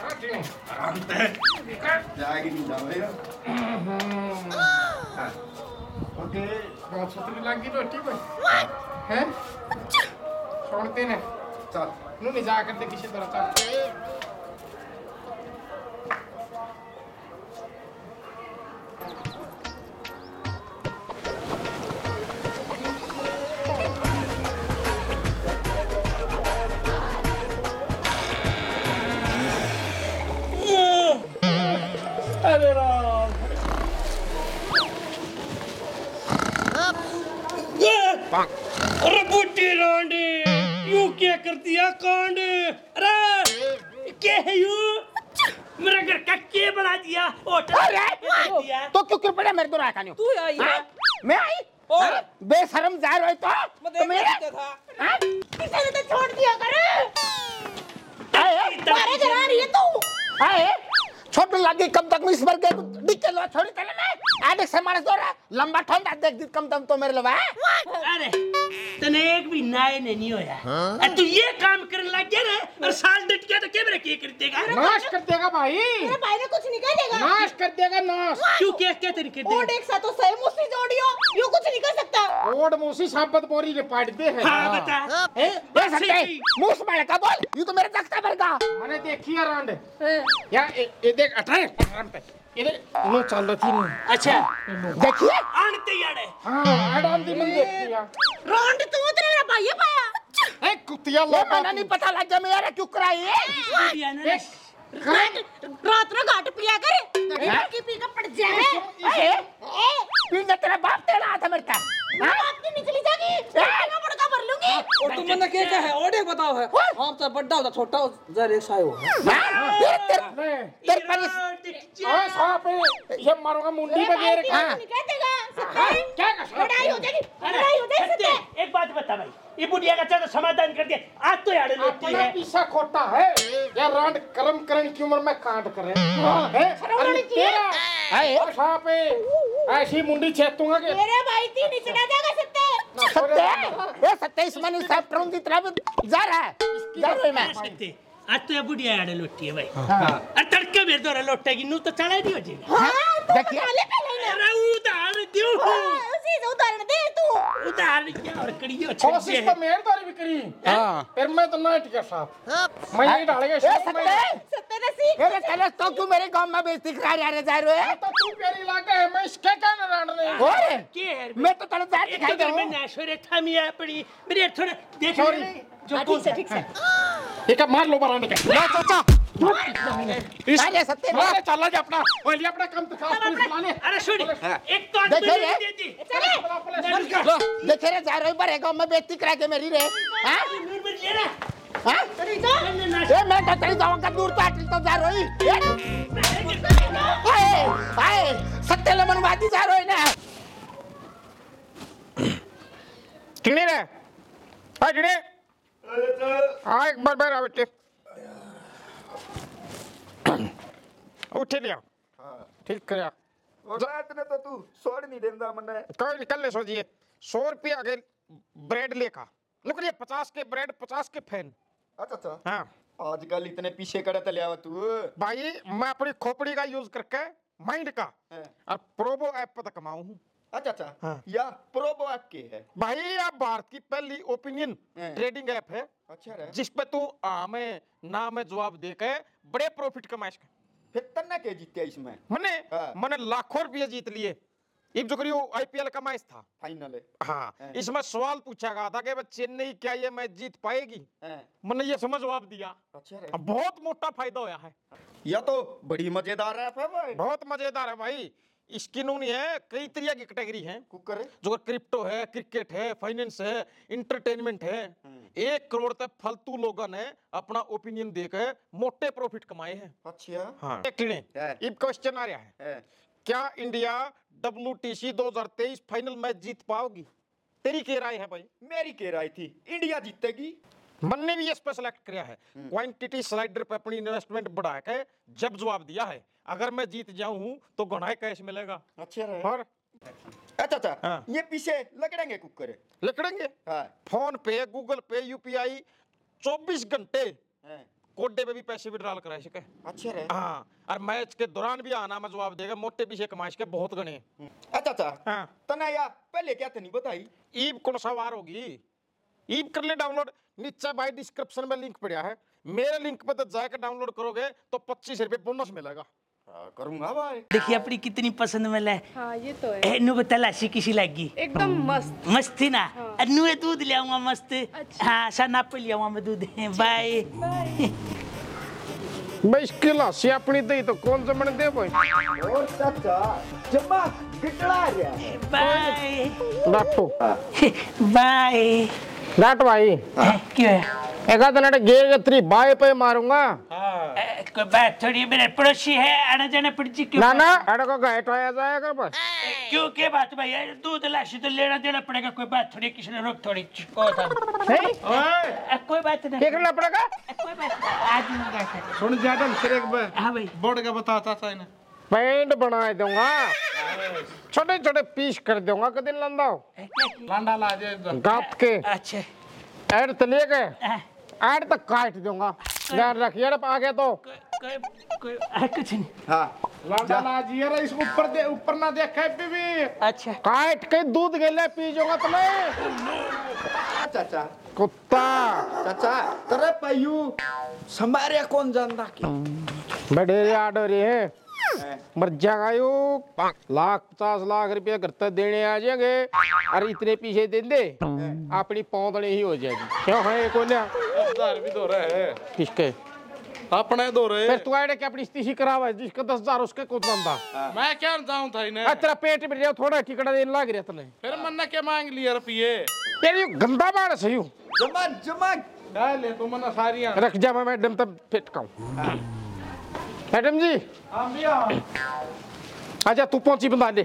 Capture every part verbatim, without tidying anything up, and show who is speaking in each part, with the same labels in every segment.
Speaker 1: जाएगी नहीं जाओ
Speaker 2: ओके बहुत सतरी लगी रोटी पे हैं छोड़ते ना
Speaker 1: चल
Speaker 2: नू नहीं जा करते किसी तरह चल
Speaker 3: अरे राम अरे बुड्ढी रांडी यू क्या कर दिया कांड अरे क्या है यू मेरा घर का के बना दिया होटल दिया
Speaker 4: तो क्यों क्यों पड़ा मेरे को रखा नहीं
Speaker 3: तू आई है
Speaker 4: मैं आई
Speaker 3: और
Speaker 4: बेशरम जा रहे तो
Speaker 3: मैं
Speaker 4: मेरे
Speaker 3: था
Speaker 4: हाँ?
Speaker 5: किसी ने तो छोड़ दिया कर
Speaker 4: आए
Speaker 5: मारे जरा रही है तू
Speaker 4: आए छोटे लगी कम तक में इस बार के दिक्कत लो छोड़ी तले में आधे से मारे दो रहा लंबा ठंडा देख दी कम दम तो मेरे लवा
Speaker 3: अरे तने एक भी नाय ने नहीं होया अरे तू ये काम करने लग गया ना और साल डट गया तो क्या मेरा क्या कर देगा
Speaker 2: नाश कर देगा भाई
Speaker 5: मेरे भाई ने कुछ नहीं कर देगा
Speaker 2: नाश कर देगा नाश
Speaker 3: क्यों क्या क्या तरीके
Speaker 5: और
Speaker 3: दे
Speaker 5: एक साथ तो सही मुस्सी जोड़ियो यूं कुछ नहीं कर सकता
Speaker 2: ओड मूसी साबत बोरी रे पाट दे है
Speaker 3: हाँ बता
Speaker 4: ए ये सकते मुंह से मारे का बोल ये तो मेरे तख्ता पर का
Speaker 2: मैंने देखी है रांड या ये देख अठाए ये नो चल रही थी
Speaker 3: अच्छा
Speaker 4: देखिए
Speaker 3: आनते यारे
Speaker 2: हां आडान दी मन देखी है
Speaker 5: रोंड तू तो मेरा भाई है पाया
Speaker 2: ए कुतिया
Speaker 4: ये मैंने नहीं पता लग गया मेरा क्यों कराई है
Speaker 5: घाट रात रो घाट पिया कर की पी का पड़ जाए
Speaker 4: ए पीने तेरा बाप तेरा आता मेरे का
Speaker 5: बात नहीं निकली जागी मैं बड़का भर लूंगी
Speaker 3: और तुम मन क्या क्या है और एक बताओ है हम तो बड़ा होता छोटा हो जरा एक सायो
Speaker 4: तेरे तेरे पर
Speaker 2: ओए सांप ये मारूंगा मुंडी वगैरह
Speaker 5: हां नहीं कह देगा सत्य
Speaker 2: क्या कर
Speaker 5: लड़ाई हो जाएगी लड़ाई हो जाएगी सत्य
Speaker 3: एक बात बता भाई ये बुढ़िया का चलो समाधान कर दिया आज तो यार लोटी
Speaker 2: अपना
Speaker 3: है
Speaker 2: पीछा खोटा है या रांड कर्म करने की उम्र में कांड करे है अरे तेरा
Speaker 4: आए
Speaker 2: और सांप ऐसी मुंडी छेतूंगा के
Speaker 5: मेरे भाई तीन निचड़ा जाएगा सत्य
Speaker 4: सत्य ये सत्य इस मनी साहब ट्रोन की तरफ जा रहा है जा रहा है मैं
Speaker 3: सकते आज तो ये बुढ़िया यार लोटी है भाई अरे तड़के मेरे द्वारा लोटेगी नू तो चला नहीं हो जाएगा
Speaker 5: हां तो
Speaker 4: देखिए।
Speaker 5: पहले पहले ना
Speaker 3: अरे उधार दियो
Speaker 5: उसी से उदाहरण दे तू
Speaker 3: उधार क्या और कड़ियो
Speaker 2: कोशिश तो मेहनत वाली भी करी
Speaker 4: हां
Speaker 2: फिर मैं तो ना टिका साहब मैं नहीं डालेगा
Speaker 4: ए
Speaker 2: इसमें मैं
Speaker 4: सत्य
Speaker 5: सत्य ने सीख
Speaker 4: अरे चलो तो क्यों मेरे गांव में बेइज्जती करा रहे जा रहे हैं
Speaker 2: तो तू प्यारी लागा है मैं इसके क्या ना रांडने
Speaker 4: ओए
Speaker 3: के है
Speaker 4: मैं तो तेरे जात
Speaker 3: एक
Speaker 4: दिखाई
Speaker 3: तो
Speaker 4: दे
Speaker 3: मैं नाशोरे था मिया अपनी मेरे थोड़ा देख
Speaker 2: Sorry.
Speaker 3: जो
Speaker 5: हाँ,
Speaker 3: कौन
Speaker 5: ठीक से ठीक से
Speaker 2: ये क्या मार लो बरांडे के
Speaker 4: ला चाचा अरे सत्य
Speaker 2: मारे चला जा अपना पहले अपना काम तो खास पुलिस बुलाने
Speaker 3: अरे सुन एक तो
Speaker 4: देखे
Speaker 3: आदमी
Speaker 4: रे?
Speaker 3: नहीं देती
Speaker 5: चले
Speaker 4: लो देखे रे जा रहे बड़े गांव में बेइज्जती करा के मेरी रे हां
Speaker 3: नूर में ले रहा
Speaker 4: हां
Speaker 5: चली जा
Speaker 3: मैंने नाश
Speaker 4: ए मैं तो तेरी गांव का दूर तो आटिल तो जा रही आए आए सत्य ले मनवादी जा रही ना
Speaker 2: किने रे हां किने हां एक बार बाहर आ बेटे उठे लिया ठीक कर
Speaker 1: इतने तो तू छोड़ नहीं देंदा मने
Speaker 2: कोई निकल ले सोचिए सौ रुपया के ब्रेड लेखा नुकरिए पचास के ब्रेड पचास के फैन
Speaker 1: अच्छा अच्छा
Speaker 2: हाँ
Speaker 1: आजकल इतने पीछे करे तले आवा तू
Speaker 2: भाई मैं अपनी खोपड़ी का यूज करके माइंड का
Speaker 1: हाँ।
Speaker 2: और प्रोबो ऐप पर कमाऊं हूँ
Speaker 1: अच्छा अच्छा
Speaker 2: हाँ।
Speaker 1: या प्रोबो ऐप के है
Speaker 2: भाई आप भारत की पहली ओपिनियन
Speaker 1: हाँ।
Speaker 2: ट्रेडिंग ऐप है
Speaker 1: अच्छा रे
Speaker 2: जिस पे तू हमें ना में जवाब दे के बड़े प्रॉफिट कमा सके
Speaker 1: फिर तन्ना के जीते इसमें
Speaker 2: मैंने
Speaker 1: हाँ।
Speaker 2: मैंने लाखों रुपये जीत लिए इब जो करियो आईपीएल का मैच था
Speaker 1: फाइनल है
Speaker 2: हाँ
Speaker 1: हाँ।
Speaker 2: इसमें सवाल पूछा गया था कि भाई चेन्नई क्या ये मैच जीत पाएगी
Speaker 1: हैं।
Speaker 2: मैंने ये समझ जवाब दिया
Speaker 1: अच्छा रे
Speaker 2: अब बहुत मोटा फायदा होया है
Speaker 1: या तो बड़ी मजेदार ऐप है भाई
Speaker 2: बहुत मजेदार है भाई इसकी नूनी है कई तरह की कैटेगरी है
Speaker 1: कुकर
Speaker 2: जो क्रिप्टो है क्रिकेट है फाइनेंस है इंटरटेनमेंट है एक करोड़ तक फालतू लोगों ने अपना ओपिनियन देकर मोटे प्रॉफिट कमाए हैं
Speaker 1: अच्छा
Speaker 2: हाँ किने
Speaker 1: है।
Speaker 2: अब क्वेश्चन आ रहा है
Speaker 1: है
Speaker 2: क्या इंडिया डब्ल्यूटीसी दो हज़ार तेईस फाइनल मैच जीत पाओगी तेरी क्या राय है भाई
Speaker 1: मेरी कह रही थी इंडिया जीतेगी
Speaker 2: मैंने भी इस पर सेलेक्ट किया है क्वांटिटी स्लाइडर पे अपनी इन्वेस्टमेंट बढ़ा के जब जवाब दिया है अगर मैं जीत जाऊं तो घना कैश मिलेगा
Speaker 1: अच्छा रे
Speaker 2: और
Speaker 1: अच्छा अच्छा
Speaker 2: हाँ।
Speaker 1: ये पीछे लगड़ेंगे कुकर
Speaker 2: लिख देंगे
Speaker 1: हाँ
Speaker 2: फोन पे गूगल पे यूपीआई चौबीस घंटे
Speaker 1: हैं।
Speaker 2: कोडे पे भी पैसे विड्रॉल कराए सके।
Speaker 1: अच्छा रे।
Speaker 2: हाँ, और मैच के दौरान भी आना में जवाब देगा, मोटे पीछे कमाइश के बहुत गणे।
Speaker 1: अच्छा अच्छा
Speaker 2: हाँ।
Speaker 1: तना यार पहले क्या नहीं बताई।
Speaker 2: ईब कौन सा वार होगी, ईब कर ले डाउनलोड, नीचे भाई डिस्क्रिप्शन में लिंक पड़ा है, मेरे लिंक पे तो जाकर डाउनलोड करोगे तो पच्चीस रुपए बोनस मिलेगा।
Speaker 1: हाँ, करूंगा भाई।
Speaker 3: देखिए अपनी कितनी पसंद मिला है।
Speaker 6: हाँ ये तो है,
Speaker 3: ए नु बता लाशी किसी लगी
Speaker 6: एकदम मस्त।
Speaker 3: मस्त थी ना। नु दूध ले आऊंगा मस्त।
Speaker 6: अच्छा।
Speaker 3: हाँ सना पे ले आऊंगा मैं दूध। बाय
Speaker 2: भाई इसकी लाशी अपनी दही तो कौन जमन दे भाई।
Speaker 1: और चाचा जमा गिटड़ा रहा।
Speaker 3: Bye
Speaker 2: ditto
Speaker 3: bye.
Speaker 2: डाट भाई
Speaker 3: क्यों है?
Speaker 2: एक आध नट गेर गत्री बाय पे मारूंगा।
Speaker 3: ए, कोई बात थोड़ी, मेरे पड़ोसी है, आना जाना पड़ची क्यों?
Speaker 2: ना ना अड़ को घाट आया जाएगा बस।
Speaker 3: क्यों क्या बात भाई, यार दूध लाशी तो लेना देना पड़ेगा, कोई बात थोड़ी, किसी ने रोक थोड़ी को था।
Speaker 2: नहीं
Speaker 3: कोई बात नहीं,
Speaker 2: क्या करना पड़ेगा।
Speaker 3: कोई बात नहीं, आज नहीं बैठा।
Speaker 2: सुन जाटन सिर एक बार
Speaker 3: हाँ भाई
Speaker 2: बोर्ड का बता चाचा इन्हें पेंट बना दूंगा, छोटे छोटे पीस कर दूंगा। कदिन लंदाओ लांडा ला जाए गाप के
Speaker 3: अच्छा
Speaker 2: ऐड तलिए गए,
Speaker 3: हाँ।
Speaker 2: ऐड तक काट दूंगा। ध्यान रखिए आगे तो
Speaker 3: कोई कोई आ, कुछ नहीं।
Speaker 1: हाँ
Speaker 2: लांडा ला जिए रे, इसको ऊपर दे, ऊपर ना देखे भी
Speaker 3: अच्छा
Speaker 2: काट के दूध गेले पी जाऊंगा तुम्हें।
Speaker 1: चाचा
Speaker 2: कुत्ता
Speaker 1: चाचा तेरे पायू समारे कौन जानता की
Speaker 2: बड़े आडर है मर जाएगा यू। लाख पचास लाख रुपया घर तक देने आ जाएंगे और इतने पीछे दे दे अपनी पौंदड़ी ही हो जाएगी। क्यों है को लिया हजार भी दो रहे है किसके अपने दो रहे। फिर तू आए क्या अपनी स्थिति करावा जिसका दस हजार उसके को बंदा। मैं क्या जाऊं था इन्हें तेरा पेट में रहा थोड़ा ठिकड़ा देने लग रहा तने। फिर मन्ना क्या मांग लिया रुपये यार, ये गंदा बाड़ सही हूं।
Speaker 1: जमा जमा
Speaker 2: ले तू मन्ना सारी रख जा, मैं मैडम तब फिट काऊं। मैडम जी आजा तू पहुंची बंदा ले।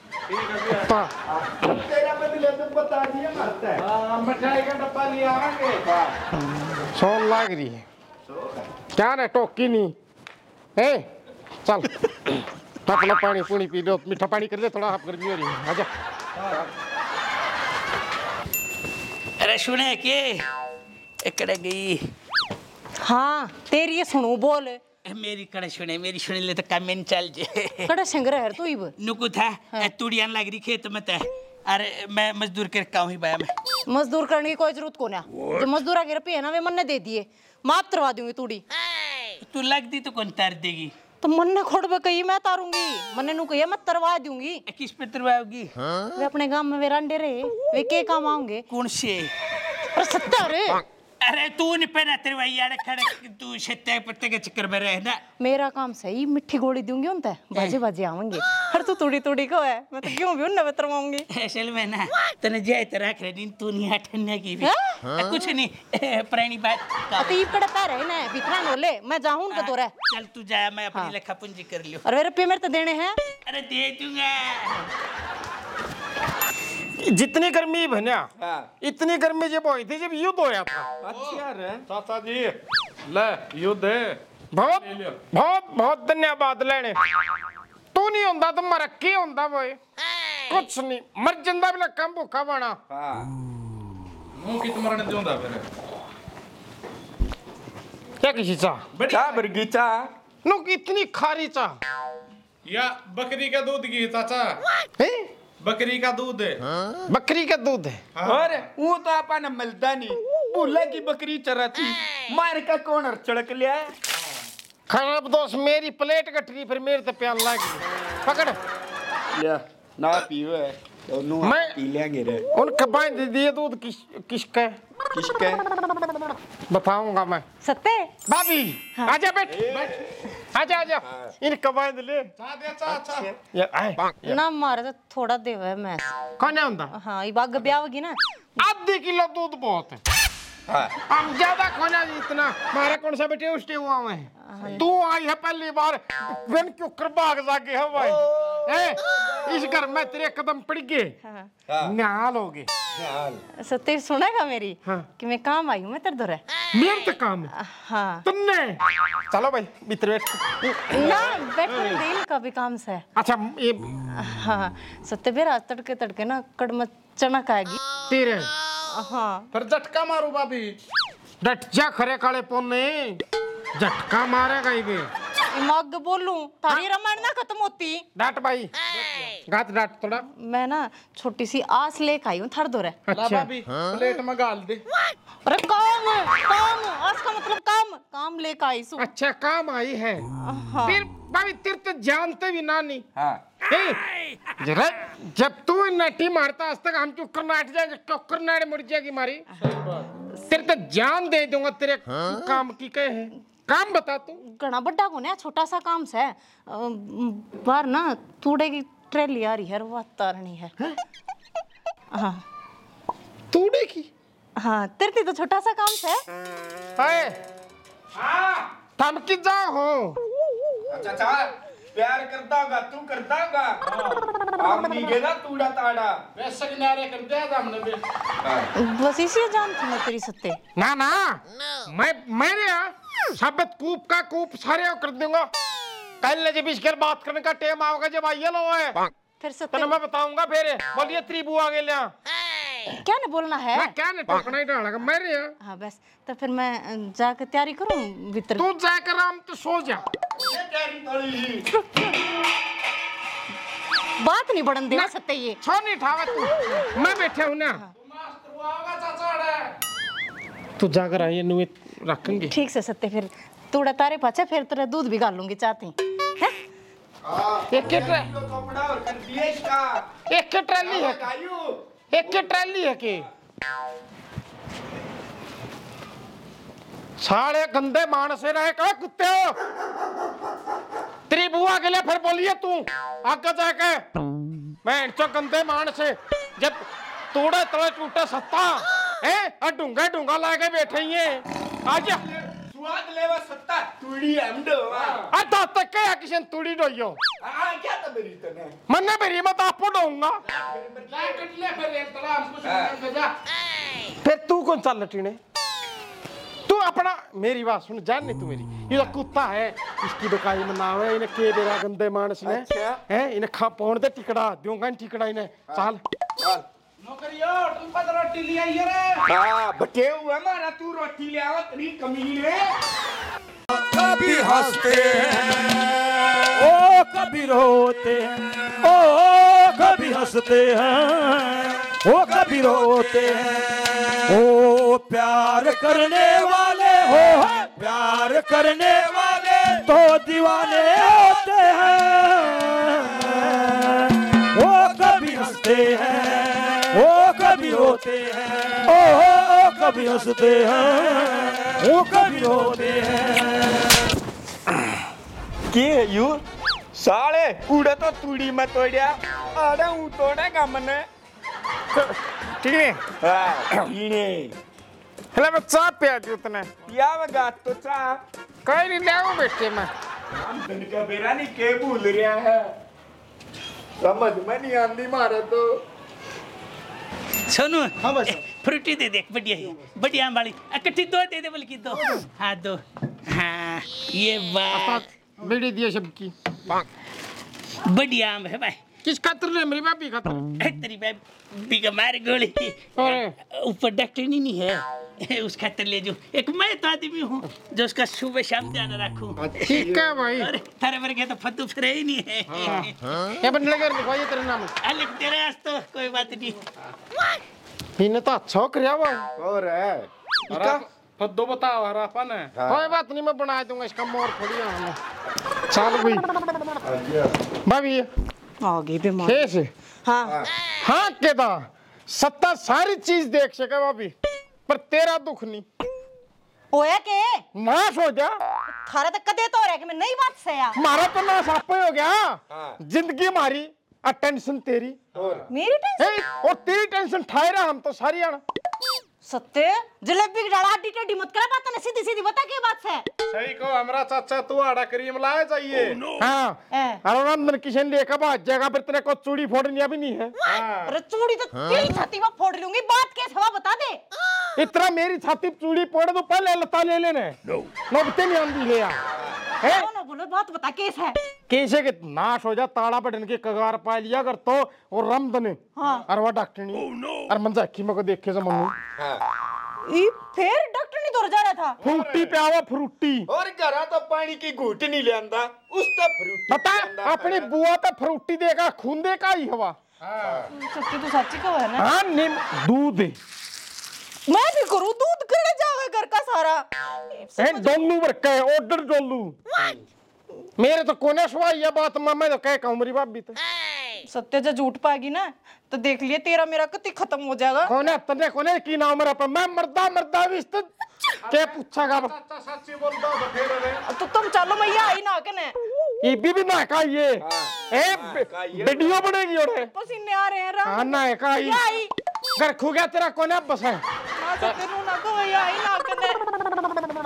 Speaker 1: तेरा बदले तो बता दिया मरता है।
Speaker 2: हाँ, मिठाई का डब्बा ले आएंगे। सोन लाग रही है क्या ना टोकी नहीं ए चल अपना पानी पूनी पी लो, मीठा पानी कर ले थोड़ा, आप गर्मी हो रही है। आजा
Speaker 3: अरे सुने के एकड़े गई।
Speaker 5: हाँ तेरी ये सुनो बोल।
Speaker 3: मेरी कड़े सुने, मेरी सुने ले तो काम में चल जे।
Speaker 5: कड़ा संग्रह है तू इब
Speaker 3: नुकु था तुड़ियान लग रही खेत में था। अरे मैं मजदूर कर का हूँ बाया मैं।
Speaker 5: मजदूर करने की कोई जरूरत को ना, जो मजदूर आगे रुपये है ना वे मन्ने दे दिए, माफ करवा दूंगी तूड़ी।
Speaker 3: तू लग दी तो कौन तार देगी?
Speaker 5: तो मन्ने खोड़ पे कही मैं तारूंगी, मन्ने नु कही मैं तरवा दूंगी।
Speaker 3: किस पे तरवाओगी?
Speaker 5: वे अपने गांव में वे रंडे रहे, वे के काम आऊंगे?
Speaker 3: कौन से?
Speaker 5: पर सत्ता रे।
Speaker 3: अरे तू नहीं पहना तरवाई यार, खड़े तू छत्ते पत्ते के चक्कर में रहे ना।
Speaker 5: मेरा काम सही, मिट्टी गोली दूंगी उनते, बाजे बाजे आवेंगे। हर तू तुड़ी तुड़ी को है, मैं तो क्यों भी उन्हें तरवाऊंगी।
Speaker 3: असल में ना तने जाए तो रख रही तू नहीं हटने की भी। कुछ नहीं पुरानी बात।
Speaker 5: अतीब कड़ा पैर है ना बिखरा नोले, मैं जाऊं उनका तो रह।
Speaker 3: चल तू जा, मैं अपनी लेखा पूंजी कर लियो।
Speaker 5: और वे रुपये मेरे तो देने हैं।
Speaker 3: अरे दे दूंगा।
Speaker 2: जितनी गर्मी भन्या
Speaker 1: हाँ।
Speaker 2: इतनी गर्मी जब हुई थी जब युद्ध होया था।
Speaker 1: अच्छा रे
Speaker 2: चाचा जी ले युद्ध बहुत बहुत बहुत धन्यवाद लेने। तू नहीं होंदा तो मर के होंदा भाई, कुछ नहीं मर जिंदा भी कम भूखा बना।
Speaker 1: हाँ
Speaker 2: मुंह कित मरने दूंदा फिर क्या किसी चा
Speaker 1: क्या बरगीचा
Speaker 2: नु इतनी खारी चा
Speaker 7: या बकरी का दूध की चाचा,
Speaker 2: है
Speaker 7: बकरी का दूध है।
Speaker 2: बकरी का दूध है।
Speaker 1: और वो तो अपन मिलता नहीं, भूला की बकरी चराती मार का कौन और चड़क लिया।
Speaker 2: खराब दोस्त मेरी प्लेट कटरी फिर मेरे तो प्याल लगी पकड़
Speaker 1: ले ना पीवे दोनों
Speaker 2: मैं
Speaker 1: पी लेंगे रे।
Speaker 2: उन कबाई दे दिए दूध किस किसका
Speaker 1: किसके
Speaker 2: बताऊंगा मैं।
Speaker 5: सत्ते
Speaker 2: भाभी आजा बैठ बैठ आजा आजा इन कबाई दे ले
Speaker 7: चा दे चा चा।
Speaker 2: ये आए
Speaker 5: ना मारे तो थोड़ा देवा है मैं।
Speaker 2: कौन है उनका
Speaker 5: हाँ ये बाग ब्याह होगी ना।
Speaker 2: आधी किलो दूध बहुत है।
Speaker 1: हाँ
Speaker 2: हम ज्यादा खोना इतना मारे कौन सा बेटे उष्टे हुआ है। तू आई है पहली बार बिन क्यों कर भाग जाके है भाई। ए इस घर में तेरे कदम पड़ गए निहाल हो गए।
Speaker 5: सत्ते सुनेगा मेरी
Speaker 2: हाँ।
Speaker 5: कि मैं काम आई हूँ मैं तेरे दौरे।
Speaker 2: मेरे तो काम है
Speaker 5: हाँ
Speaker 2: तुमने चलो भाई भीतर बैठ।
Speaker 5: ना बैठने दिन का भी काम से।
Speaker 2: अच्छा ये
Speaker 5: हाँ सत्ते फिर आज तड़के तड़के ना कड़म चना खाएगी
Speaker 2: तेरे
Speaker 5: हाँ
Speaker 2: फिर झटका मारू भाभी डट जा खरे काले पोने झटका मारेगा ही बे।
Speaker 5: मग बोलूं थारी रामायण ना खत्म होती।
Speaker 2: डांट भाई, गात डांट थोड़ा।
Speaker 5: मैं ना छोटी सी आस लेके आई हूँ थर दो रे।
Speaker 2: अच्छा
Speaker 1: प्लेट में गाल दे।
Speaker 5: अरे काम काम आस का मतलब काम काम लेके आई सू।
Speaker 2: अच्छा काम आई है।
Speaker 5: हाँ।
Speaker 2: फिर भाभी तेरे तो जानते भी ना नहीं।
Speaker 1: हाँ
Speaker 2: ए, जरा जब तू नटी मारता आज तक हम चुक्कर नाट जाएंगे, चुक्कर नाट मुड़ जाएगी मारी। तेरे तो जान दे दूंगा तेरे काम की कहे है। काम बता तू।
Speaker 5: घना बड़ा को ना छोटा सा काम से अ, बाहर ना तूड़े की ट्रेली आ रही है वो तारनी है। हाँ
Speaker 2: तूड़े की?
Speaker 5: हाँ तेरे तो छोटा सा काम से।
Speaker 2: हाय थम की जा हो।
Speaker 1: अच्छा अच्छा प्यार करता होगा तू करता होगा। हम नहीं गए ना तूड़ा ताड़ा।
Speaker 2: वैसे किनारे कर दिया था हमने भी।
Speaker 5: बस इसी जान थी मैं तेरी सत्ते।
Speaker 2: ना ना मैं मेरे यहाँ शब्द कूप का कूप सारे कर दूंगा। कल जब इसके बात करने का टाइम आओगा जब आइए लो है
Speaker 5: फिर सत्ते
Speaker 2: तो मैं बताऊंगा। फिर बोलिए त्रिभु आगे लिया
Speaker 5: क्या ने बोलना है।
Speaker 2: मैं क्या नहीं टोकना ही डालेगा मेरे यहाँ।
Speaker 5: हाँ बस तो फिर मैं जाकर तैयारी करूँ भीतर।
Speaker 2: तू जाकर आराम तो सो जा।
Speaker 1: ये तेरी थोड़ी सी।
Speaker 5: बात नहीं बढ़न देना सत्ते ये।
Speaker 2: छो नहीं ठावा तू, मैं बैठा हूँ ना। तू जाकर आइए नुए रखेंगे।
Speaker 5: ठीक से सत्ते फिर तूड़ा तारे पाछे फिर तेरा दूध भी गाल लूंगी चाहती है।
Speaker 2: एक के ट्रे
Speaker 1: तो कपड़ा और कर दिए इसका।
Speaker 2: एक के ट्राली है,
Speaker 1: गायू।
Speaker 2: एक के ट्राली है के साले गंदे मान से रहे का कुत्ते हो। तेरी बुआ के लिए फिर बोलिए तू आगे जाके। मैं इनसे गंदे मान से जब तोड़े तोड़े टूटे सत्ता है और डूंगा डूंगा लाके बैठे ही हैं। आजा
Speaker 1: स्वाद लेवा सत्ता तूड़ी हमडो।
Speaker 2: आ दांत तक क्या किसी ने तोड़ी डोइयो।
Speaker 1: हाँ क्या तो मेरी तने।
Speaker 2: मन्ने मेरी मत आपको डोंगा। फिर तू कौन सा लटीने? तू अपना मेरी बात सुन जान नहीं तू मेरी। ये तो कुत्ता है इसकी दुकाई में नाव है इन्हें के बेरा गंदे मानस ने हैं इन्हें खा पौन दे टिकड़ा दूंगा टिकड़ा इन्हें चल
Speaker 3: नौकरियों तुम पर रोटी ले आई रे।
Speaker 1: हाँ बटे हुआ हमारा तू रोटी ले आवा तेरी कमीने।
Speaker 6: कभी हंसते हैं ओ कभी रोते हैं, ओ कभी हंसते हैं ओ कभी रोते हैं। ओ प्यार करने वाले हो प्यार करने वाले तो दीवाने होते हैं। ओ कभी हंसते हैं ओ कभी रोते हैं, ओ कभी हंसते हैं ओ कभी रोते हैं।
Speaker 1: के यू साले कूड़ा तो तूड़ी में तोड़िया आड़ा हूँ तोड़ेगा मने।
Speaker 2: ठीक है
Speaker 1: हाँ इने
Speaker 2: हेला बच्चा पिया दी उतने
Speaker 1: पियावगा तो चा।
Speaker 2: कहीं नहीं ले बैठे मैं
Speaker 1: हम दिन का बेरा नहीं के भूल रहा है समझ में नहीं आंदी मारे तो।
Speaker 3: सोनू हाँ बस फ्रूटी दे देख बढ़िया है बढ़िया आम वाली इकट्ठी दो दे दे बल्कि दो। हाँ दो हाँ ये बात
Speaker 2: बीड़ी दिए सबकी
Speaker 3: बढ़िया आम है भाई।
Speaker 2: किस खातर ले मेरी भाभी खातर?
Speaker 3: तेरी भाभी का मार गोली ऊपर डॉक्टर नहीं, नहीं है उस खातर ले जो। एक मैं तो आदमी हूँ जो उसका सुबह शाम ध्यान रखूँ।
Speaker 2: ठीक है भाई।
Speaker 3: अरे थारे भर के तो फतू फिर ही नहीं है।
Speaker 2: क्या बनने लगे लिखवाइए तेरे नाम।
Speaker 3: अरे तेरे आज तो कोई बात नहीं।
Speaker 2: इन्हें तो अच्छा कराया हुआ
Speaker 1: और है
Speaker 2: इसका
Speaker 7: फद्दो बताओ हरापन है।
Speaker 2: कोई बात नहीं मैं बना दूंगा इसका मोर थोड़ी है चल भाई भाभी
Speaker 5: आगे बीमार
Speaker 2: कैसे
Speaker 5: हाँ
Speaker 2: हाँ केदा सत्ता सारी चीज देख सके भाभी पर तेरा दुख नहीं
Speaker 5: होया के
Speaker 2: नाश हो जा।
Speaker 5: थारा तक कदे तो हो रहा है कि मैं नई बात से या
Speaker 2: मारा तो नाश आप हो गया। जिंदगी हमारी और टेंशन तेरी
Speaker 5: मेरी टेंशन
Speaker 2: ए, और तेरी टेंशन ठाए रहा हम तो सारी आना
Speaker 5: सत्ते जलेबी की डाला टी टेडी मत करा बात ना सीधी सीधी बता के बात से।
Speaker 7: सही को हमरा चाचा तू आड़ा क्रीम लाए चाहिए।
Speaker 2: हाँ
Speaker 5: ए।
Speaker 2: अरे रंदन किशन लेकर बात जगह पर तेरे को चूड़ी फोड़नी अभी नहीं है।
Speaker 5: अरे चूड़ी तो तेरी छाती में फोड़ लूंगी बात कैसे हुआ बता दे।
Speaker 2: इतना मेरी छाती चूड़ी फोड़ दो पहले लता ले लेने नौबते नहीं आंदी है यार है
Speaker 5: ना बोलो बात बता कैसे है।
Speaker 2: कैसे के नाश हो जा ताड़ा बटन के कगार पा लिया कर तो और रमदने
Speaker 5: हाँ।
Speaker 2: और वो डॉक्टर नहीं और मंजा की मको देखे से मनु
Speaker 5: ई फिर डॉक्टर ने दौड़ जा रहा था।
Speaker 2: फ्रूटी पे आवा फ्रूटी।
Speaker 1: और घरा तो पानी की घूट नहीं लेंदा उस तो फ्रूटी
Speaker 2: बता अपनी बुआ तो फ्रूटी देगा खून देगा ही हवा।
Speaker 5: सच्ची तो सच्ची कहो है ना।
Speaker 2: हाँ निम दूध
Speaker 5: मैं भी करूँ दूध कड़े जावे घर का सारा।
Speaker 2: है डोलू बरका है ऑर्डर डोलू। मेरे तो कोने सुहाई है बात मैं तो कह कहूँ मेरी भाभी तो।
Speaker 5: सत्य जो झूठ पाएगी ना तो देख लिए तेरा मेरा कति खत्म हो जाएगा।
Speaker 2: कोने तने कोने की नाम मेरा पर मैं मरदा मरदा भी इस क्या पूछागा।
Speaker 7: चाचा सच्ची बोलता तो फिर रे
Speaker 5: तो तुम चलो मैं आई ना कने
Speaker 2: ये भी भी ना का ये ए वीडियो बनेगी और
Speaker 5: पसीने आ रहे हैं राम।
Speaker 2: हाँ ना का ये
Speaker 5: आई
Speaker 2: घर खो गया तेरा कोने बस है
Speaker 5: ना सत्य नु ना को मैं आई ना कने।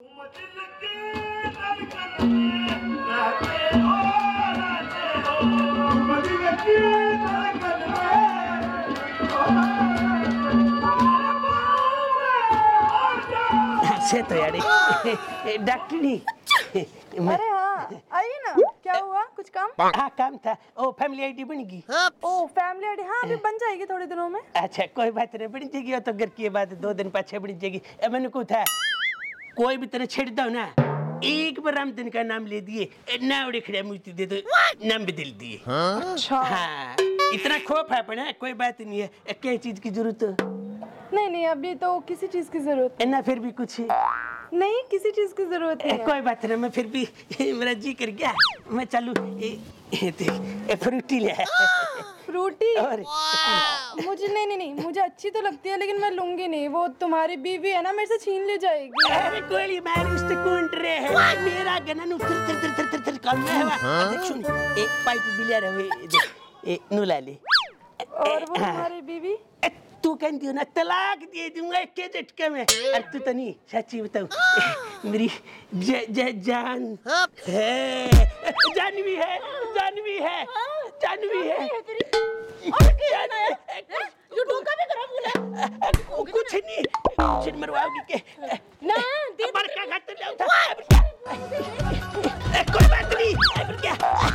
Speaker 3: से तो यार डॉक्टर नहीं।
Speaker 8: अरे हाँ आइए ना, क्या हुआ? कुछ काम?
Speaker 3: हाँ काम था। ओ फैमिली आईडी बनेगी।
Speaker 8: ओ फैमिली आईडी हाँ अभी बन जाएगी थोड़े दिनों में।
Speaker 3: अच्छा कोई बात नहीं, बन जाएगी तो घर की बात दो दिन पाछे बन जाएगी। मैंने को था कोई भी तरह छेड़ दो ना, एक बार रामधन का नाम ले दिए ना उड़े खड़ा मूर्ति दे दो नाम बदल दिए।
Speaker 8: अच्छा
Speaker 3: हाँ इतना खौफ है अपना, कोई बात नहीं है। क्या चीज की जरूरत है?
Speaker 8: नहीं नहीं अभी तो किसी चीज की जरूरत
Speaker 3: ना फिर भी कुछ
Speaker 8: नहीं, किसी चीज की जरूरत नहीं है।
Speaker 3: कोई बात नहीं, मैं फिर भी मेरा जी कर गया मैं चालू फ्रूटी ले।
Speaker 8: फ्रूटी?
Speaker 3: और
Speaker 8: मुझे नहीं नहीं नहीं मुझे अच्छी तो लगती है लेकिन मैं लूंगी नहीं, वो तुम्हारी बीवी है ना मेरे से छीन ले जाएगी।
Speaker 3: अरे कोई मारे उससे कौन रे है मेरा गना नु थर थर थर थर थर थर काम में है। देख सुन एक पाइप बिलिया रहे देख ए नु ला ले।
Speaker 8: और वो तुम्हारी बीवी?
Speaker 3: तू कहती हो ना तलाक दे दूंगा एक के झटके में। अरे तू तो नहीं सच्ची बताऊं मेरी ज, ज, जान है जानवी है जानवी है जानवी है।
Speaker 5: और क्या है ये धोखा भी करा मुझे।
Speaker 3: कुछ नहीं कुछ मरवाओगी के
Speaker 5: ना
Speaker 3: दे पर क्या खाते ले उठा कोई बात नहीं पर क्या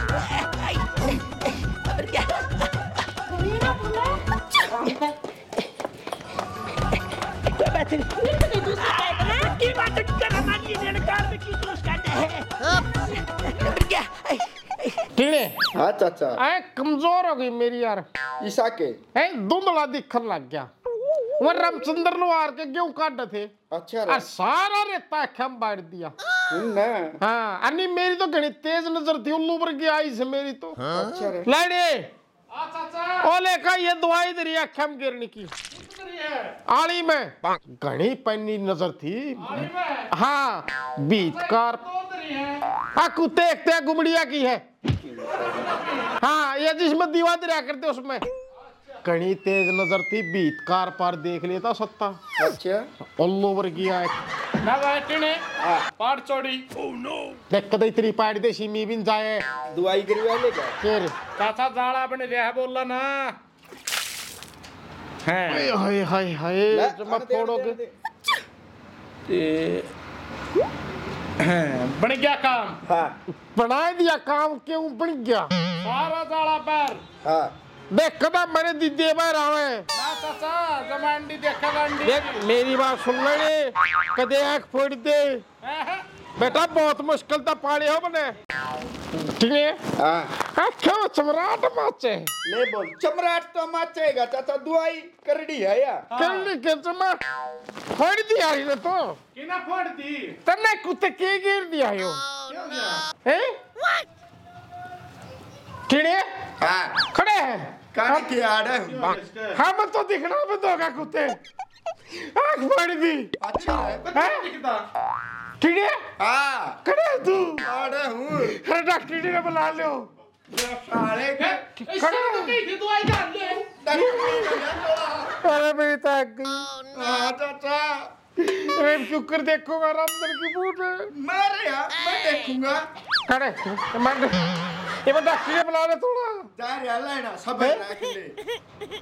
Speaker 3: पर क्या
Speaker 5: कोई ना बोला
Speaker 3: की बात कर मान लीजिए कार में की दोस्त काटे है क्या
Speaker 2: टीने।
Speaker 1: हाँ चाचा
Speaker 2: आए कमजोर हो गई मेरी यार
Speaker 1: ईसा के
Speaker 2: है धुंधला दिखन लग गया। वो रामचंद्र लोहार के गेहूं काट थे
Speaker 1: अच्छा
Speaker 2: और सारा रेता खम बांट दिया।
Speaker 1: ना
Speaker 2: हाँ अन्नी मेरी तो घनी तेज नजर थी उल्लू पर की आई से मेरी तो।
Speaker 1: अच्छा रे
Speaker 2: लड़े ओले का ये दवाई दरी अखम गिरने की आली में घनी पन्नी नजर थी। हाँ बीतकार हाँ कुत्ते एकते गुमड़िया की है। हाँ ये जिसमें दीवा दरिया करते उसमें घनी तेज नजर थी, बीतकार पार देख लेता सत्ता।
Speaker 1: अच्छा
Speaker 2: उल्लू पर किया
Speaker 7: ना बैठे ने पाड़ चोड़ी।
Speaker 2: देख कदे इतनी पाड़ दे सीमी बिन जाए
Speaker 1: दवाई करवा लेगा
Speaker 2: फिर
Speaker 7: चाचा जाड़ा बने रहा बोला ना
Speaker 2: हाय हाय हाय हाय जब फोड़ोगे
Speaker 7: बन गया काम।
Speaker 1: हाँ
Speaker 2: बना दिया काम क्यों बन गया
Speaker 7: सारा जाड़ा पैर
Speaker 1: हाँ
Speaker 2: देख कदा मेरे दीदी बाहर आवे
Speaker 7: ना चाचा जमांडी देखा गांडी
Speaker 2: देख मेरी बात सुन ले कदे आंख फोड़ दे बेटा बहुत मुश्किल था पाले हो बने ठीक है।
Speaker 1: हाँ
Speaker 2: क्यों चमराट माचे
Speaker 1: ले बोल चमराट तो माचेगा चाचा दवाई करनी है या
Speaker 2: करने के चमा फोड़ दिया ही तो
Speaker 7: किना फोड़ दी
Speaker 2: तन्ने कुत्ते के गिर दिया यो हैं कीड़े
Speaker 1: हाँ
Speaker 2: खड़े हैं
Speaker 1: कानी के आड़े
Speaker 2: हम तो दिखना भी दोगा कुत्ते आंख फोड़ दी।
Speaker 1: अच्छा है
Speaker 7: दिखता
Speaker 2: कीड़े
Speaker 1: हाँ
Speaker 2: खड़े तू
Speaker 1: आड़े हूँ
Speaker 2: अरे डॉक्टर ने बुला लो
Speaker 1: साले के
Speaker 7: कहीं दवाई डाल ले
Speaker 2: अरे मेरी तक गई।
Speaker 1: हाँ चाचा
Speaker 2: अरे शुक्र देखूंगा रामधन की बूट
Speaker 1: मेरे यहाँ मैं देखूंगा
Speaker 2: खड़े मैं ये मैं डॉक्टर ने बुला ले थोड़ा
Speaker 1: जा रहा लेना सब रख ले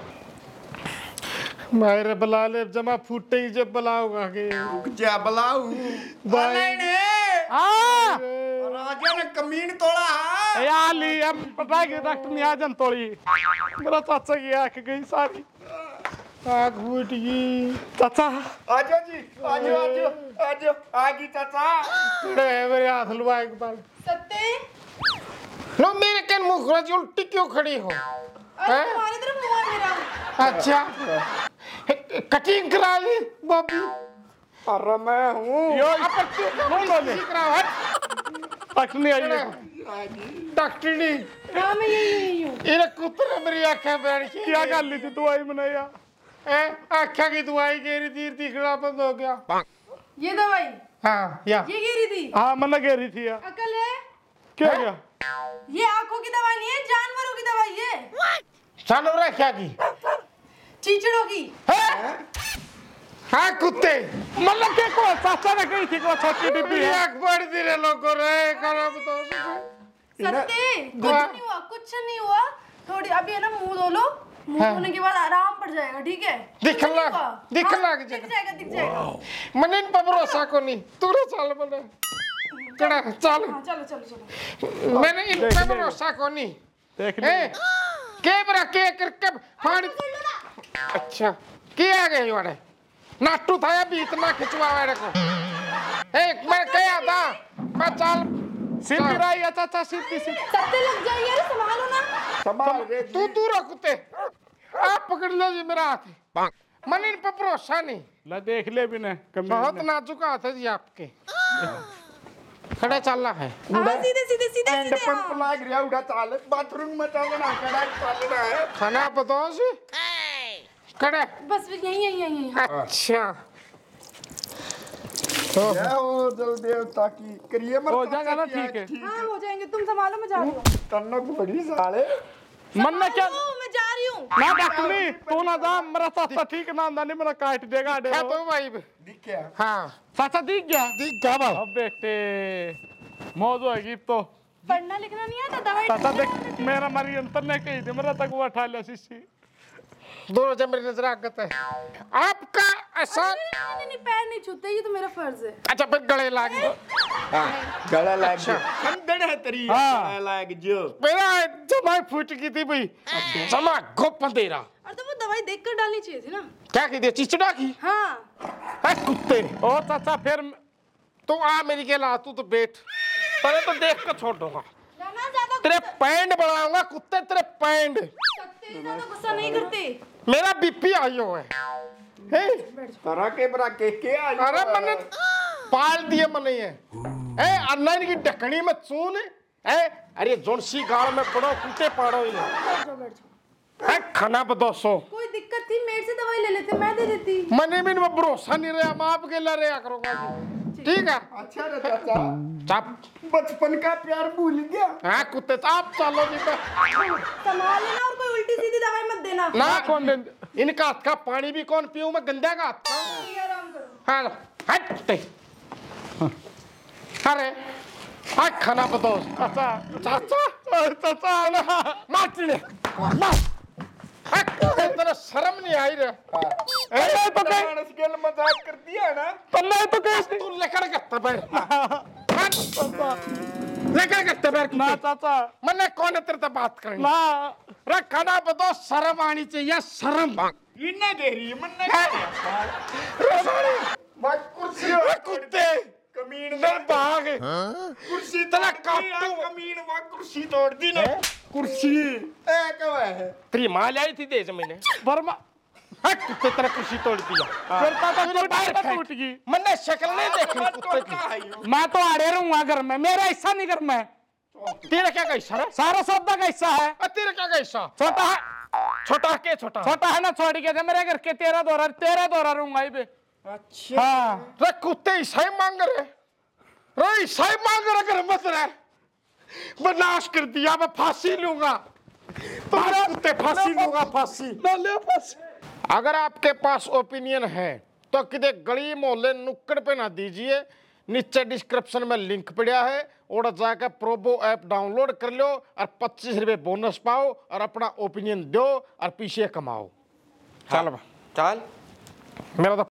Speaker 2: मेरे बुला ले जमा फूटे ही जब बुलाऊंगा के
Speaker 1: जा बुलाऊ
Speaker 2: भाई
Speaker 1: ने
Speaker 2: हाँ
Speaker 1: राजा ने कमीन तोड़ा है
Speaker 2: यार ली अब पता है कि डॉक्टर ने आ जन तोड़ी मेरा चाचा की आंख गई सारी आग फूट गई।
Speaker 1: चाचा आ जाओ जी, आ जाओ आ जाओ आ जाओ, आ गई चाचा।
Speaker 2: खड़े है मेरे हाथ लुआ एक बार।
Speaker 8: सत्ते
Speaker 2: लो मेरे के मुंह खोल जी, उल्टी क्यों खड़ी हो?
Speaker 8: अरे तुम्हारी तरफ मुंह है मेरा।
Speaker 2: अच्छा कटिंग करा ली बॉबी।
Speaker 1: अरे मैं हूँ
Speaker 2: यो आपत्ति किसी कराओ हट।
Speaker 1: पकड़ने आई है।
Speaker 2: डॉक्टरनी
Speaker 8: हाँ मैं यही यही हूँ।
Speaker 2: इन्हें कुत्ते मेरी आंखें बैठ के
Speaker 1: क्या कर ली थी दवाई बनाया?
Speaker 2: ए आंखें की दवाई गिरी थी, दिखना बंद हो गया।
Speaker 8: ये दवाई
Speaker 2: हाँ या
Speaker 8: ये गिरी थी।
Speaker 1: हाँ मन कह रही थी यार।
Speaker 8: अकल है?
Speaker 1: क्या गया?
Speaker 8: ये आंखों की दवाई नहीं है, जानवरों की दवाई है।
Speaker 2: जानवर है क्या की?
Speaker 8: चीचड़ों की।
Speaker 2: हाँ कुत्ते
Speaker 1: मतलब के को चाचा ने कही थी को छोटी डिब्बी है।
Speaker 2: आंख बढ़ दी रे लोगों रे करो तो।
Speaker 8: सत्ते कुछ नहीं हुआ, कुछ नहीं हुआ। थोड़ी अभी है ना मुंह धो लो, मुंह धोने के बाद आराम पड़ जाएगा, ठीक है?
Speaker 2: दिख
Speaker 8: कुछ नहीं
Speaker 2: लग-
Speaker 8: हुआ।
Speaker 2: दिख
Speaker 8: हाँ,
Speaker 2: लग
Speaker 8: दिख
Speaker 2: जाएगा।
Speaker 8: जाएगा दिख जाएगा।
Speaker 2: मैंने इन पर भरोसा को नहीं, तू रे चल बोले कड़ा चल।
Speaker 8: हाँ चलो चलो चलो।
Speaker 2: मैंने इन पर भरोसा को नहीं।
Speaker 1: देख
Speaker 2: ए
Speaker 1: ले
Speaker 2: कैमरा के करके फाड़। अच्छा क्या आ गए वाले नाटू था या भी इतना खिंचवा वाले को। एक मैं क्या था मैं चल
Speaker 1: सीधी रही है चाचा, सीधी सीधी।
Speaker 8: सत्ते लग जाइए, अरे संभालो ना।
Speaker 1: संभाल रे
Speaker 2: तू दूर हो कुत्ते। आप पकड़ लो जी मेरा हाथ। मन इन पर भरोसा नहीं।
Speaker 1: ला देख ले भी ना कमी
Speaker 2: बहुत
Speaker 1: ने।
Speaker 2: नाजुक हाथ है जी आपके। खड़े चलना है।
Speaker 8: हाँ सीधे सीधे सीधे
Speaker 1: एंड
Speaker 8: सीधे
Speaker 1: पंप
Speaker 8: हाँ।
Speaker 1: लाग रहा उड़ा चाल बाथरूम में चलना कड़ा चलना है।
Speaker 2: खाना बताओ जी खड़े।
Speaker 8: बस यही यही यही यही।
Speaker 2: अच्छा
Speaker 1: जय हो जल देवता की करिए मत। हो जाएगा ना, ठीक है।
Speaker 8: हाँ हो जाएंगे, तुम संभालो, मैं जा रही हूँ।
Speaker 1: तन्नक बड़ी साले। मन ने क्या
Speaker 8: संभालो, मैं जा रही हूँ।
Speaker 1: ना डॉक्टरनी तू ना जा, मेरा चाचा ठीक ना अंदानी मेरा काट देगा डे।
Speaker 2: है तो भाई
Speaker 1: दिख गया?
Speaker 2: हाँ
Speaker 1: चाचा दिख गया?
Speaker 2: दिख गया भाई।
Speaker 1: अब बेटे मौज होगी तो।
Speaker 8: पढ़ना लिखना नहीं आता, दवाई
Speaker 1: चाचा देख मेरा मरी अंतर ने कही थी मेरा तक वो उठा लिया शीशी।
Speaker 2: दोनों जब मेरी नजर आगत है आपका ऐसा।
Speaker 8: नहीं नहीं नहीं, पैर नहीं छूते, ये तो मेरा फर्ज है।
Speaker 2: अच्छा फिर गले लागी
Speaker 1: गला लाग गया। खंडन है तेरी। गला लाग जो।
Speaker 2: मेरा जमा फूट गई थी भाई। जमा गोप तेरा।
Speaker 8: और तो वो दवाई देख कर डालनी चाहिए थी ना।
Speaker 2: क्या की दिया चिचड़ा की?
Speaker 8: हाँ
Speaker 2: है कुत्ते।
Speaker 1: ओ चाचा फिर
Speaker 2: तू आ मेरी के ला तू तो बैठ। पहले तो देख कर छोड़ दूंगा।
Speaker 8: ना ना ज्यादा
Speaker 2: तेरे पैंड बढ़ाऊंगा कुत्ते तेरे पैंड।
Speaker 8: सकते, ज्यादा गुस्सा नहीं करते।
Speaker 2: मेरा बीपी आयो है। हे
Speaker 1: तरह के बरा के के आ।
Speaker 2: अरे मैंने पाल दिए मने ये। ए अन्नाइन की ढकनी में चून। ए अरे जोनसी गाल में पड़ो कुत्ते पाड़ो ये।
Speaker 8: बैठ जाओ बैठ जाओ।
Speaker 2: है खाना बदोसो।
Speaker 8: कोई दिक्कत थी मेरे से दवाई ले लेते, मैं दे देती।
Speaker 2: मने में भरोसा नहीं रहा, मैं आपके ला रहा करूंगा जी। ठीक है
Speaker 1: अच्छा रे चाचा
Speaker 2: चाप
Speaker 1: बचपन का प्यार भूल गया।
Speaker 2: हाँ कुत्ते आप चलो जी पे।
Speaker 8: संभाल लेना और कोई उल्टी सीधी दवाई मत देना।
Speaker 2: ना कौन दे इनका हाथ का पानी भी कौन पीऊं मैं गंदे का हाथ का।
Speaker 8: ये आराम करो।
Speaker 2: हाँ हट कुत्ते। अरे आज खाना बताओ
Speaker 1: चाचा
Speaker 2: चाचा
Speaker 1: चाचा ना
Speaker 2: मार ले मार। तेरा शर्म नहीं आई रे।
Speaker 1: ए तो मानस गेल मजाक कर दिया ना।
Speaker 2: पल्ले तो कैसे तू लेकर गत्ता बैठ लेकर गत्ता बैठ
Speaker 1: ना चाचा
Speaker 2: मैंने कौन है तेरे से बात करनी।
Speaker 1: ना
Speaker 2: रे खाना बताओ शर्म आनी चाहिए शर्म।
Speaker 1: इन्ने दे रही मन ने
Speaker 2: मैं कुर्सी कुत्ते
Speaker 1: कमीन
Speaker 2: दर भाग
Speaker 1: कुर्सी
Speaker 2: तेरा
Speaker 1: काटू
Speaker 2: काटू।
Speaker 1: कमीन वा कुर्सी तोड़ दी ना कुर्सी ए कब है
Speaker 2: तेरी माँ लाई थी देश मैंने
Speaker 1: बर्मा
Speaker 2: हट कुत्ते तेरा कुर्सी तोड़ दिया।
Speaker 1: फिर चाचा
Speaker 2: तूने बाहर
Speaker 1: टूट
Speaker 2: फेंक।
Speaker 1: टूट गई।
Speaker 2: मैंने शक्ल नहीं देखी कुत्ते की।
Speaker 1: मैं तो आड़े रहूंगा घर में, मेरा हिस्सा नहीं घर में।
Speaker 2: तेरा क्या कैसा है?
Speaker 1: सारा सौदा का हिस्सा है।
Speaker 2: अ, तेरा क्या कैसा?
Speaker 1: छोटा है
Speaker 2: छोटा के छोटा
Speaker 1: छोटा है ना, छोड़ के दे मेरे घर के तेरह दौरा तेरह दौरा रहूंगा इबे।
Speaker 2: अच्छा
Speaker 1: हाँ
Speaker 2: रे कुत्ते ईसाई मांग रहे रे ईसाई मांग रहे कर मत रहे। मैं नाश कर दिया मैं फांसी लूंगा। तुम्हारा कुत्ते फांसी लूंगा फांसी।
Speaker 1: ना ले बस।
Speaker 2: अगर आपके पास ओपिनियन है तो किधर गली मोहल्ले नुक्कड़ पे ना दीजिए, नीचे डिस्क्रिप्शन में लिंक पड़ा है और जाकर प्रोबो ऐप डाउनलोड कर लो और पच्चीस रुपए बोनस पाओ और अपना ओपिनियन दो और पीछे कमाओ। चल बा
Speaker 1: चल
Speaker 2: मेरा तो